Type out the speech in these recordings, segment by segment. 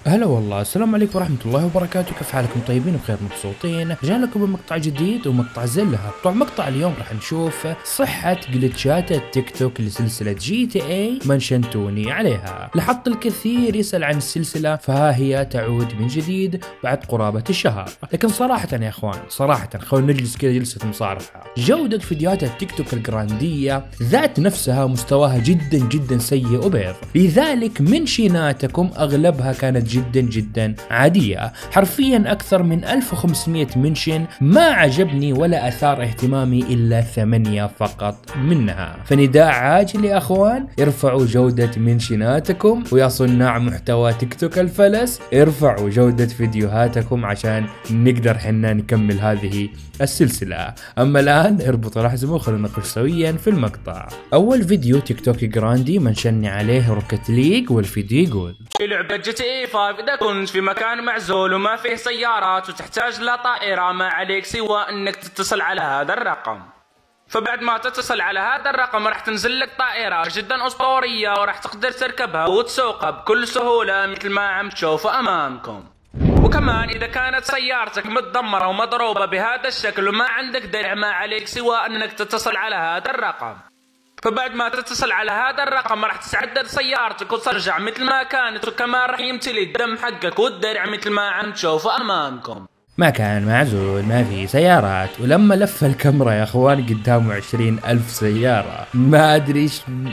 هلا والله، السلام عليكم ورحمة الله وبركاته. كيف حالكم؟ طيبين وبخير مبسوطين؟ رجعنا لكم بمقطع جديد ومقطع زلها. طبعا مقطع اليوم راح نشوف صحة جلتشات التيك توك لسلسلة GTA منشنتوني عليها. لاحظت الكثير يسأل عن السلسلة، فها هي تعود من جديد بعد قرابة الشهر. لكن صراحة يا اخوان، صراحة خلونا نجلس كذا جلسة مصارحة. جودة فيديوهات التيك توك الجراندية ذات نفسها مستواها جدا سيء وبيض، لذلك منشناتكم اغلبها كانت جدا عادية. حرفيا اكثر من 1500 منشن ما عجبني ولا اثار اهتمامي الا 8 فقط منها. فنداء عاجل يا اخوان، ارفعوا جودة منشناتكم، ويا صناع محتوى تيك توك الفلس ارفعوا جودة فيديوهاتكم عشان نقدر حنا نكمل هذه السلسلة. اما الان اربطوا الحزمة وخلونا نناقش سويا في المقطع. اول فيديو تيك توك جراندي منشني عليه روكت ليج، والفيديو يقول: لعبة GTA 5 إذا كنت في مكان معزول وما فيه سيارات وتحتاج لطائرة، ما عليك سوى أنك تتصل على هذا الرقم. فبعد ما تتصل على هذا الرقم راح تنزل لك طائرة جدا أسطورية وراح تقدر تركبها وتسوقها بكل سهولة مثل ما عم تشوفوا أمامكم. وكمان إذا كانت سيارتك متدمرة ومضروبة بهذا الشكل وما عندك درع، ما عليك سوى أنك تتصل على هذا الرقم. فبعد ما تتصل على هذا الرقم راح تسعدد سيارتك وترجع مثل ما كانت، وكمان راح يمتلي الدم حقك والدرع مثل ما عم تشوفوا امامكم. مكان معزول ما في سيارات، ولما لف الكاميرا يا اخوان قدامه 20,000 سيارة. ما ادري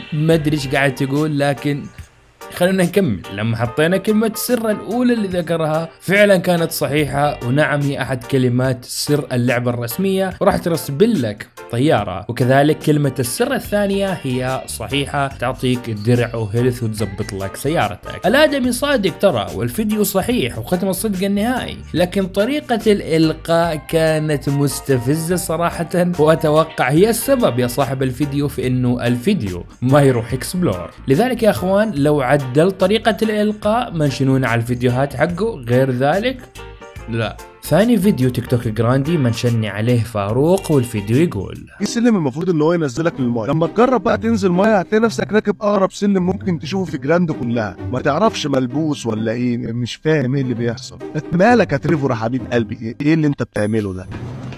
ايش قاعد تقول، لكن خلينا نكمل. لما حطينا كلمة السر الأولى اللي ذكرها فعلا كانت صحيحة، ونعم هي أحد كلمات سر اللعبة الرسمية، وراح ترسبل لك طيارة. وكذلك كلمة السر الثانية هي صحيحة، تعطيك درع وهيلث وتزبط لك سيارتك. الآدمي صادق ترى، والفيديو صحيح وختم الصدق النهائي، لكن طريقة الإلقاء كانت مستفزة صراحة، وأتوقع هي السبب يا صاحب الفيديو في إنه الفيديو ما يروح اكسبلور. لذلك يا أخوان لو عدل طريقة الإلقاء منشنونا على الفيديوهات حقه، غير ذلك لا. ثاني فيديو تيك توك جراندي منشني عليه فاروق، والفيديو يقول: في سلم المفروض ان هو ينزلك للمايه، لما تجرب بقى تنزل مايه هتلاقي نفسك راكب اقرب سلم ممكن تشوفه في جراند كلها، ما تعرفش ملبوس ولا ايه، مش فاهم ايه اللي بيحصل. مالك يا تريفور يا حبيب قلبي، ايه اللي انت بتعمله ده؟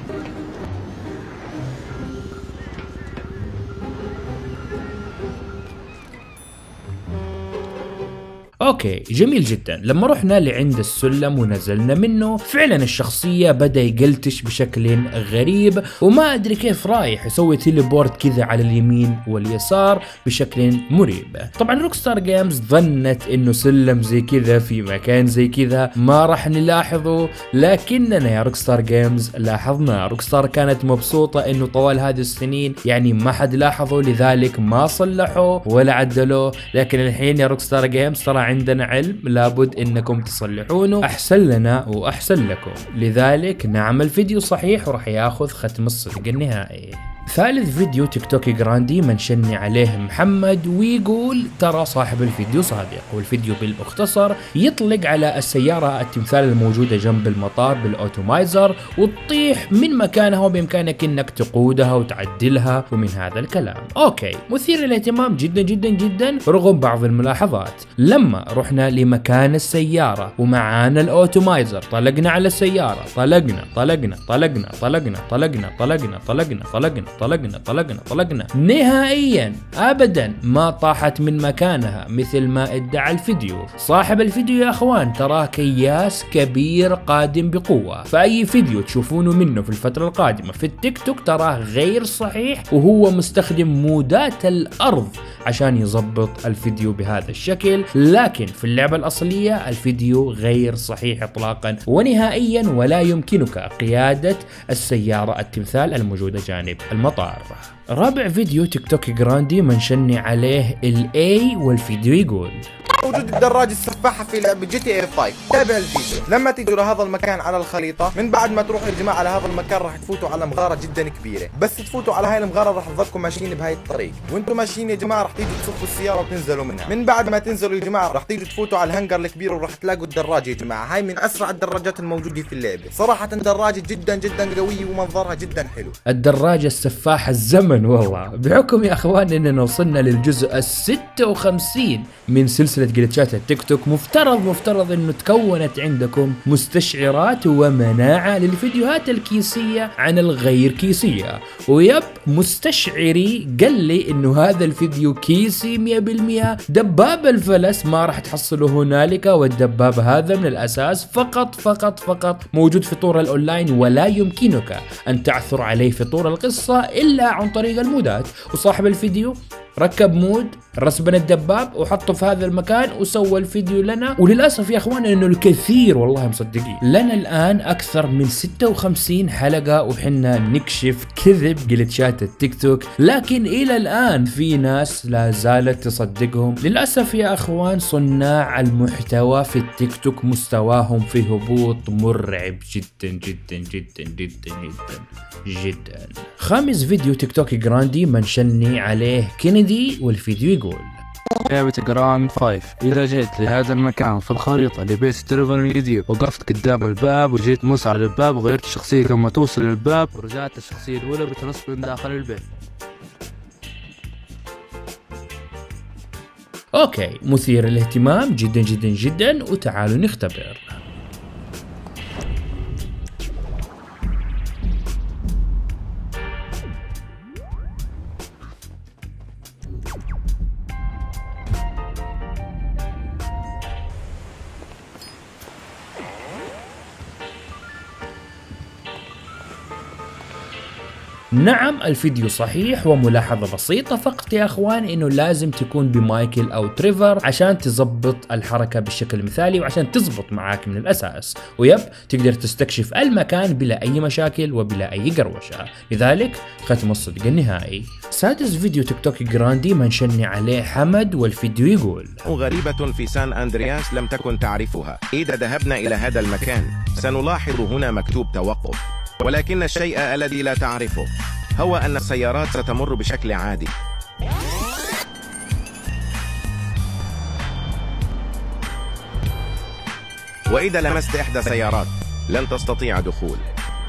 اوكي جميل جدا. لما رحنا لعند السلم ونزلنا منه فعلا الشخصية بدأ يقلتش بشكل غريب، وما ادري كيف رايح يسوي تيليبورت كذا على اليمين واليسار بشكل مريب. طبعا روكستار جيمز ظنت انه سلم زي كذا في مكان زي كذا ما راح نلاحظه، لكننا يا روكستار جيمز لاحظنا. روكستار كانت مبسوطة انه طوال هذه السنين يعني ما حد لاحظه، لذلك ما صلحوه ولا عدلوه. لكن الحين يا روكستار جيمز ترى عندنا علم لابد انكم تصلحونه، احسن لنا واحسن لكم. لذلك نعمل فيديو صحيح وراح ياخذ ختم الصدق النهائي. ثالث فيديو تيك توك جراندي منشني عليه محمد، ويقول: ترى صاحب الفيديو صادق. والفيديو بالمختصر يطلق على السيارة التمثال الموجودة جنب المطار بالاوتومايزر وتطيح من مكانها، وبامكانك انك تقودها وتعدلها ومن هذا الكلام. اوكي مثير للاهتمام جدا رغم بعض الملاحظات. لما رحنا لمكان السيارة ومعانا الاوتومايزر طلقنا على السيارة، طلقنا نهائيا ابدا ما طاحت من مكانها مثل ما ادعى الفيديو. صاحب الفيديو يا اخوان تراه كياس كبير قادم بقوة، فاي فيديو تشوفونه منه في الفترة القادمة في التيك توك تراه غير صحيح، وهو مستخدم مودات الارض عشان يضبط الفيديو بهذا الشكل. لكن في اللعبة الاصلية الفيديو غير صحيح اطلاقا ونهائيا، ولا يمكنك قيادة السيارة التمثال الموجودة جانب المطار. رابع فيديو تيك توك جراندي منشني عليه الاي، والفيديو يقول: وجود الدراجة السفاحة في لعبة GTA 5. تابع الفيديو. لما تيجوا لهذا المكان على الخريطة، من بعد ما تروحوا يا جماعة على هذا المكان راح تفوتوا على مغارة جدا كبيرة، بس تفوتوا على هاي المغارة راح تظلكم ماشيين بهاي الطريق، وانتم ماشيين يا جماعة راح تيجوا تصفوا السيارة وتنزلوا منها. من بعد ما تنزلوا يا جماعة راح تيجوا تفوتوا على الهنجر الكبير وراح تلاقوا الدراجة يا جماعة. هاي من اسرع الدراجات الموجودة في اللعبة، صراحة دراجة جدا قوية ومنظرها جدا حلو. الدراجة السفاحة الزمن والله. بحكم يا اخوان اننا وصلنا للجزء ال56 من سلسلة جلتشات التيك توك مفترض انه تكونت عندكم مستشعرات ومناعة للفيديوهات الكيسية عن الغير كيسية. ويب مستشعري قال لي انه هذا الفيديو كيسي 100%، دباب الفلس ما راح تحصله هنالك، والدباب هذا من الاساس فقط موجود في طور الاونلاين، ولا يمكنك ان تعثر عليه في طور القصة الا عن طريق المودات. وصاحب الفيديو ركب مود رسبن الدباب وحطه في هذا المكان وسوى الفيديو لنا. وللاسف يا اخوان انه الكثير والله مصدقين لنا الان اكثر من 56 حلقة وحنا نكشف كذب جلتشات التيك توك، لكن الى الان في ناس لا زالت تصدقهم. للاسف يا اخوان صناع المحتوى في التيك توك مستواهم في هبوط مرعب جدا. خامس فيديو تيك توك جراندي منشني عليه كينيدي، والفيديو يقول: لعبة جراند 5. إذا جيت لهذا المكان في الخريطة لبيت ستيفن الجديد، وقفت قدام الباب وجيت موس على الباب وغيرت الشخصية لما توصل للباب، ورجعت الشخصية الأولى بترسب من داخل البيت. اوكي، مثير للاهتمام جدا وتعالوا نختبر. نعم الفيديو صحيح، وملاحظة بسيطة فقط يا اخوان انه لازم تكون بمايكل او تريفر عشان تزبط الحركة بالشكل المثالي وعشان تزبط معاك من الاساس. ويب تقدر تستكشف المكان بلا اي مشاكل وبلا اي قروشة، لذلك ختم الصدق النهائي. سادس فيديو تيك توك جراندي منشني عليه حمد، والفيديو يقول: غريبة في سان أندرياس لم تكن تعرفها. إذا ذهبنا إلى هذا المكان سنلاحظ هنا مكتوب توقف، ولكن الشيء الذي لا تعرفه هو أن السيارات ستمر بشكل عادي. وإذا لمست إحدى السيارات لن تستطيع دخول.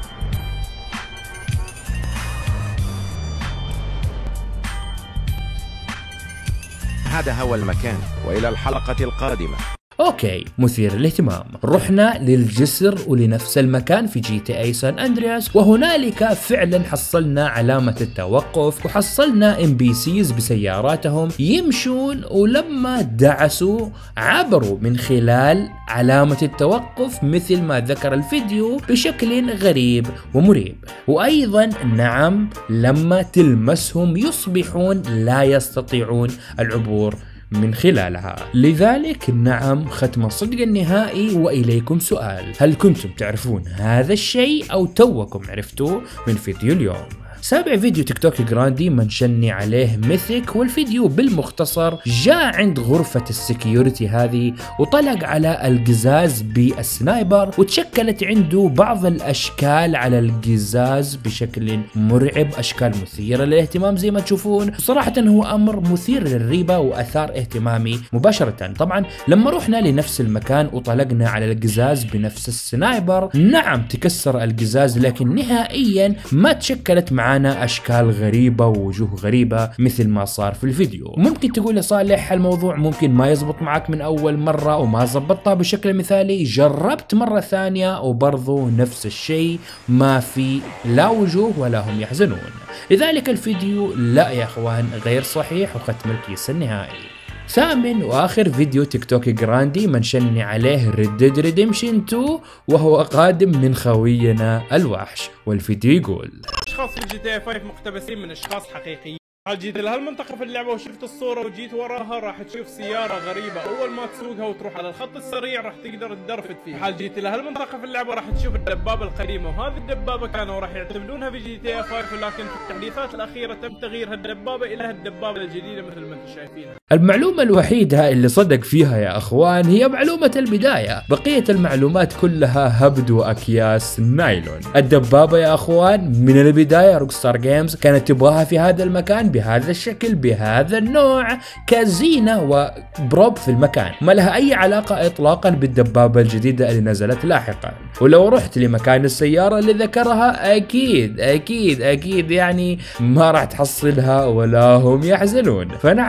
هذا هو المكان، وإلى الحلقة القادمة. اوكي، مثير للاهتمام. رحنا للجسر ولنفس المكان في GTA سان اندرياس، وهنالك فعلا حصلنا علامة التوقف، وحصلنا NPCs بسياراتهم يمشون، ولما دعسوا عبروا من خلال علامة التوقف مثل ما ذكر الفيديو بشكل غريب ومريب. وايضا نعم لما تلمسهم يصبحون لا يستطيعون العبور من خلالها. لذلك نعم ختم الصدق النهائي. وإليكم سؤال: هل كنتم تعرفون هذا الشيء أو توكم عرفتوه من فيديو اليوم؟ سابع فيديو تيك توك جراندي منشني عليه ميثيك، والفيديو بالمختصر جاء عند غرفة السكيورتي هذه وطلق على القزاز بالسنايبر، وتشكلت عنده بعض الأشكال على القزاز بشكل مرعب، أشكال مثيرة للاهتمام زي ما تشوفون. صراحة هو أمر مثير للريبة وأثار اهتمامي مباشرة. طبعا لما رحنا لنفس المكان وطلقنا على القزاز بنفس السنايبر، نعم تكسر القزاز، لكن نهائيا ما تشكلت معنا اشكال غريبة ووجوه غريبة مثل ما صار في الفيديو. ممكن تقول يا صالح الموضوع ممكن ما يزبط معك من اول مرة وما زبطتها بشكل مثالي. جربت مرة ثانية وبرضو نفس الشيء، ما في لا وجوه ولا هم يحزنون. لذلك الفيديو لا يا اخوان غير صحيح، وختم الكيس النهائي. ثامن واخر فيديو تيك توك جراندي منشني عليه Red Dead Redemption 2، وهو قادم من خوينا الوحش، والفيديو يقول: اشخاص في GTA 5 مقتبسين من اشخاص حقيقيين. حال جيت لهالمنطقة في اللعبة وشفت الصورة وجيت وراها راح تشوف سيارة غريبة، أول ما تسوقها وتروح على الخط السريع راح تقدر تدرفت فيه. حال جيت لهالمنطقة في اللعبة راح تشوف الدبابة القديمة، وهذه الدبابة كانوا راح يعتمدونها في GTA 5، لكن في التحديثات الأخيرة تم تغيير هالدبابة إلى هالدبابة الجديدة مثل ما انتم شايفينها. المعلومة الوحيدة اللي صدق فيها يا اخوان هي معلومة البداية، بقية المعلومات كلها هبد واكياس نايلون. الدبابة يا اخوان من البداية روكستار جيمز كانت تبغاها في هذا المكان بهذا الشكل بهذا النوع كزينة وبروب في المكان، ما لها اي علاقة اطلاقا بالدبابة الجديدة اللي نزلت لاحقا. ولو رحت لمكان السيارة اللي ذكرها اكيد يعني ما راح تحصلها ولا هم يحزنون. فنعم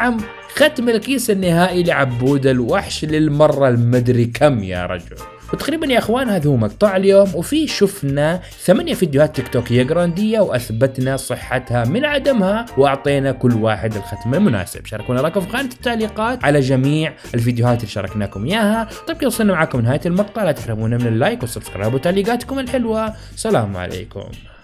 ختم الكيس النهائي لعبود الوحش للمرة المدري كم يا رجل. وتقريبا يا اخوان هذا هو مقطع اليوم، وفي شفنا 8 فيديوهات تيك توكية جراندية واثبتنا صحتها من عدمها واعطينا كل واحد الختم المناسب. شاركونا رايكم في خانة التعليقات على جميع الفيديوهات اللي شاركناكم اياها. طيب كده وصلنا معاكم نهاية المقطع، لا تحرمونا من اللايك والسبسكرايب وتعليقاتكم الحلوة. سلام عليكم.